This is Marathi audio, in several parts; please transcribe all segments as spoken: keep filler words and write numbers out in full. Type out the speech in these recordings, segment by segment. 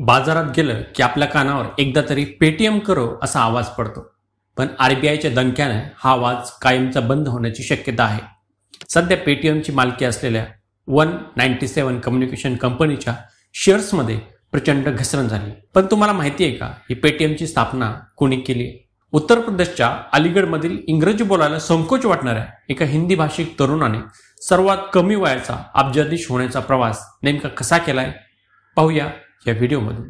बाजारात गेलं की आपल्या कानावर एकदा तरी पेटीएम करो असा आवाज पडतो, पण आरबीआयच्या दणक्याने हा आवाज कायमचा बंद होण्याची शक्यता आहे. सध्या पेटीएमची मालकी असलेल्या वन नाईन्टी सेवन कम्युनिकेशन कंपनीच्या शेअर्समध्ये प्रचंड घसरण झाली. पण तुम्हाला माहिती आहे का, ही पेटीएमची स्थापना कोणी केली? उत्तर प्रदेशच्या अलीगडमधील इंग्रजी बोलायला संकोच वाटणाऱ्या एका हिंदी भाषिक तरुणाने सर्वात कमी वयाचा अब्जाधीश होण्याचा प्रवास नेमका कसा केलाय पाहूया या व्हिडिओमध्ये.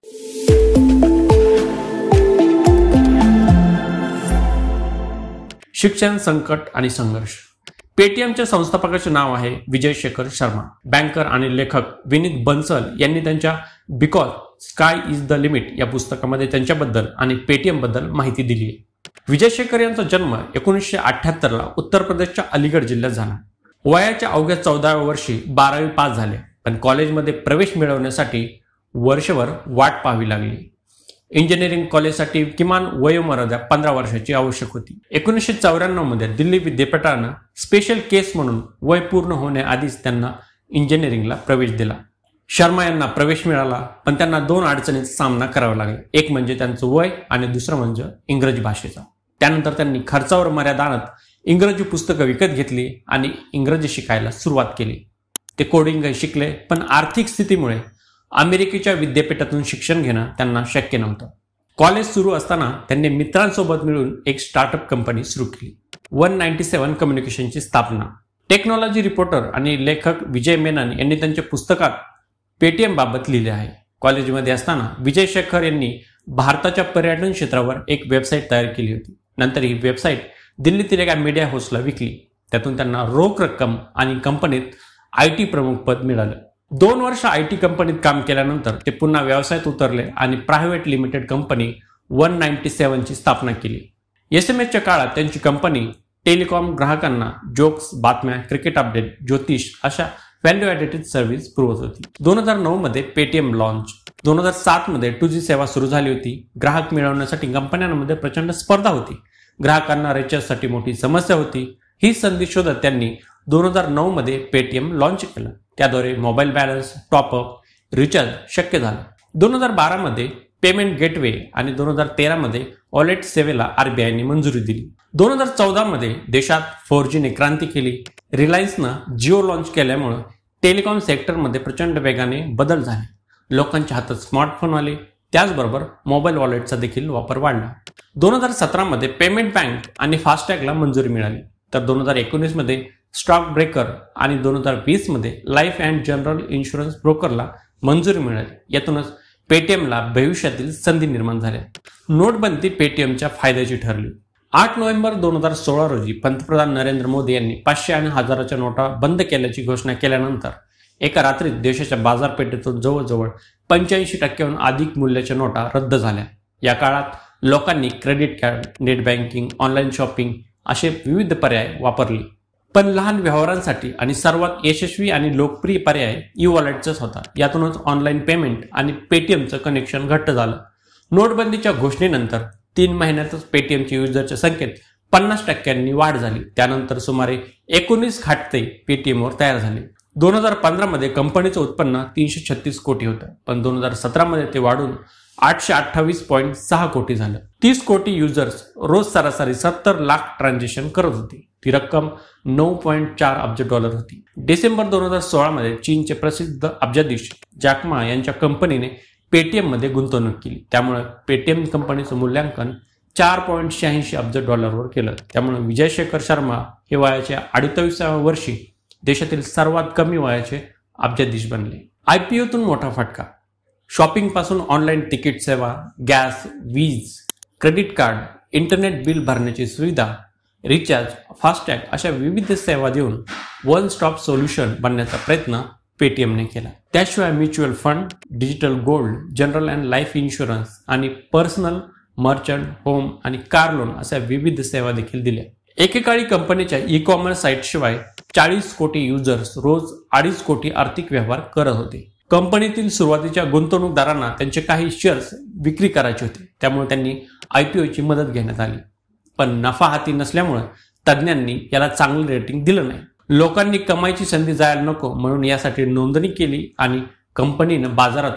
शिक्षण, संकट आणि संघर्ष. पेटीएमच्या संस्थापकाचे नाव आहे विजय शेखर शर्मा. बँकर आणि लेखक विनीत बन्सल यांनी त्यांच्या because sky is the limit या पुस्तकामध्ये त्यांच्याबद्दल आणि पेटीएम बद्दल माहिती दिली आहे. विजय शेखर यांचा जन्म एकोणीसशे अठ्ठ्याहत्तर ला उत्तर प्रदेशच्या अलीगड जिल्ह्यात झाला. वयाच्या अवघ्या चौदाव्या वर्षी बारावी पास झाले, पण कॉलेजमध्ये प्रवेश मिळवण्यासाठी वर्षभर वाट पाहावी लागली. इंजिनिअरिंग कॉलेजसाठी किमान वयोमर्यादा पंधरा वर्षाची आवश्यक होती. एकोणीसशे चौऱ्याण्णव मध्ये दिल्ली विद्यापीठानं स्पेशल केस म्हणून वय पूर्ण होण्याआधीच त्यांना इंजिनिअरिंगला प्रवेश दिला. शर्मा यांना प्रवेश मिळाला, पण त्यांना दोन अडचणींचा सामना करावा लागला. एक म्हणजे त्यांचं वय आणि दुसरं म्हणजे इंग्रजी भाषेचा. त्यानंतर त्यांनी खर्चावर मर्यादा आणत इंग्रजी पुस्तकं विकत घेतली आणि इंग्रजी शिकायला सुरुवात केली. ते कोडिंगही शिकले, पण आर्थिक स्थितीमुळे अमेरिकेच्या विद्यापीठातून शिक्षण घेणं त्यांना शक्य नव्हतं. कॉलेज सुरू असताना त्यांनी मित्रांसोबत मिळून एक स्टार्टअप कंपनी सुरू केली, वन नाईन्टी सेवन कम्युनिकेशनची स्थापना. टेक्नॉलॉजी रिपोर्टर आणि लेखक विजय मेनन यांनी त्यांच्या पुस्तकात पेटीएम बाबत लिहिले आहे. कॉलेजमध्ये असताना विजय शेखर यांनी भारताच्या पर्यटन क्षेत्रावर एक वेबसाईट तयार केली होती. नंतर ही वेबसाईट दिल्लीतील एका मीडिया हाऊसला विकली. त्यातून त्यांना रोख रक्कम आणि कंपनीत आय टी प्रमुख पद मिळालं. दोन वर्ष आय टी कंपनीत काम केल्यानंतर ते पुन्हा व्यवसायात उतरले आणि private limited company one ninety सेवनची स्थापना केली. एस एम एसच्या काळात त्यांची कंपनी टेलिकॉम ग्राहकांना जोक्स, बातम्या, क्रिकेट अपडेट, ज्योतिष अशा व्हॅल्यू ॲडेटेड सर्व्हिस पुरवत होती. दोन हजार नऊ मध्ये पेटीएम लॉन्च. दोन हजार सात मध्ये टू जी सेवा सुरू झाली होती. ग्राहक मिळवण्यासाठी कंपन्यांमध्ये प्रचंड स्पर्धा होती. ग्राहकांना रिचार्जसाठी मोठी समस्या होती. ही संधी शोधत त्यांनी दोन हजार नऊ मध्ये पेटीएम लॉन्च केलं. त्याद्वारे मोबाईल बॅलन्स, टॉपअप, रिचार्ज शक्य झालं. दोन हजार बारा मध्ये पेमेंट गेटवे आणि दोन हजार तेरा मध्ये वॉलेट सेवेला आरबीआयने मंजुरी दिली. दोन हजार चौदा मध्ये देशात फोर जीने क्रांती केली. रिलायन्सनं जिओ लॉन्च केल्यामुळे टेलिकॉम सेक्टरमध्ये प्रचंड वेगाने बदल झाले. लोकांच्या हातात स्मार्टफोन आले, त्याचबरोबर मोबाईल वॉलेटचा देखील वापर वाढला. दोन हजार सतरा मध्ये पेमेंट बँक आणि फास्टॅगला मंजुरी मिळाली. तर दोन हजार एकोणीस मध्ये स्टॉक ब्रेकर आणि दोन हजार वीस मध्ये लाईफ अँड जनरल इन्शुरन्स ब्रोकरला मंजुरी मिळाली. यातूनच पेटीएमला भविष्यातील संधी निर्माण झाल्या. नोटबंदी पेटीएमच्या फायद्याची ठरली. आठ नोव्हेंबर दोन हजार सोळा रोजी पंतप्रधान नरेंद्र मोदी यांनी पाचशे आणि हजाराच्या नोटा बंद केल्याची घोषणा केल्यानंतर एका रात्रीत देशाच्या बाजारपेठेतून जवळजवळ पंच्याऐंशी टक्क्याहून अधिक मूल्याच्या नोटा रद्द झाल्या. या काळात लोकांनी credit card, net banking, online shopping असे विविध पर्याय वापरले. पण लहान व्यवहारांसाठी आणि सर्वात यशस्वी आणि लोकप्रिय पर्याय ई वॉलेटचाच होता. यातूनच ऑनलाईन पेमेंट आणि पेटीएमचं कनेक्शन घट्ट झालं. नोटबंदीच्या घोषणेनंतर तीन महिन्यातच पेटीएमच्या युजरच्या संख्येत पन्नास टक्क्यांनी वाढ झाली. त्यानंतर सुमारे एकोणीस खाते पेटीएमवर तयार झाले. दोन हजार पंधरा मध्ये कंपनीचं उत्पन्न तीनशे छत्तीस कोटी होतं, पण दोन हजार सतरा मध्ये ते वाढून आठशे अठ्ठावीस पॉईंट सहा कोटी झालं. तीस कोटी युजर्स रोज सरासरी सत्तर लाख ट्रान्झॅक्शन करत होती. ती रक्कम नऊ पॉईंट चार अब्ज डॉलर होती. डिसेंबर दोन हजार सोळा मध्ये चीनचे प्रसिद्ध अब्जाधीश जॅकमा यांच्या कंपनीने पेटीएम मध्ये गुंतवणूक केली. त्यामुळे पेटीएम कंपनीचं मूल्यांकन चार पॉईंट शहाऐंशी अब्ज डॉलरवर केलं. त्यामुळे विजय शेखर शर्मा हे वयाच्या अडतीसाव्या वर्षी देशातील सर्वात कमी वयाचे अब्जाधीश बनले. आयपीओतून मोठा फटका. शॉपिंग पासून ऑनलाईन तिकीट सेवा, गॅस, वीज, क्रेडिट कार्ड, इंटरनेट बिल भरण्याची सुविधा, रिचार्ज, फास्टॅग अशा विविध सेवा देऊन वन स्टॉप सोल्युशन बनण्याचा प्रयत्न पेटीएमने केला. त्याशिवाय mutual fund, digital gold, general and life insurance आणि पर्सनल, मर्चंट, होम आणि कार लोन अशा विविध सेवा देखील दिल्या. एकेकाळी कंपनीच्या ई कॉमर्स साईटशिवाय चाळीस कोटी युजर्स रोज अडीच कोटी आर्थिक व्यवहार करत होते. कंपनीतील सुरुवातीच्या गुंतवणूकदारांना त्यांचे काही शेअर्स विक्री करायचे होते, त्यामुळे त्यांनी आयपीओची मदत घेण्यात आली. पण नफा हाती नसल्यामुळे तज्ज्ञांनी याला चांगलं रेटिंग दिलं नाही. लोकांनी कमाईची संधी जायला नको म्हणून यासाठी नोंदणी केली आणि कंपनीनं बाजारातून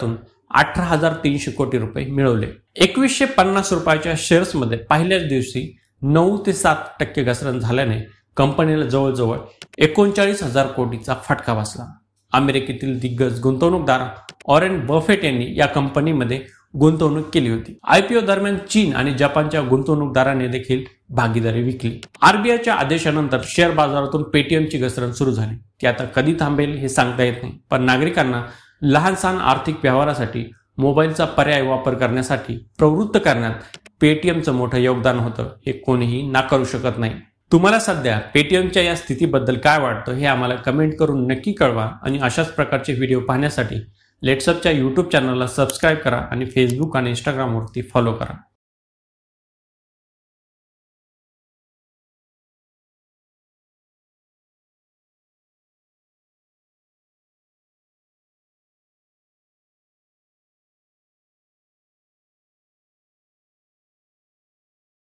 अठरा हजार तीनशे कोटी रुपये मिळवले. एकवीसशे पन्नास रुपयाच्या शेअर्समध्ये पहिल्याच दिवशी नऊ ते सात टक्के घसरण झाल्याने कंपनीला जवळजवळ एकोणचाळीस हजार कोटीचा फटका बसला. अमेरिकेतील दिग्गज गुंतवणूकदार वॉरेन बफेट यांनी या कंपनीमध्ये गुंतवणूक केली होती. आयपीओ दरम्यान चीन आणि जपानच्या गुंतवणूकदारांनी देखील भागीदारी विकली. आरबीआयच्या आदेशानंतर शेअर बाजारातून पेटीएमची घसरण सुरू झाली. ती आता कधी थांबेल हे सांगता येत नाही, पण नागरिकांना लहान सहान आर्थिक व्यवहारासाठी मोबाईलचा पर्याय वापर करण्यासाठी प्रवृत्त करण्यात पेटीएमचं मोठं योगदान होतं हे कोणीही नाकारू शकत नाही. तुम्हाला सध्या पेटीएमच्या या स्थितीबद्दल काय वाटतं हे आम्हाला कमेंट करून नक्की कळवा आणि अशाच प्रकारचे व्हिडिओ पाहण्यासाठी लेट्सअपच्या यूट्यूब चॅनलला सबस्क्राईब करा आणि फेसबुक आणि इंस्टाग्रामवरती फॉलो करा.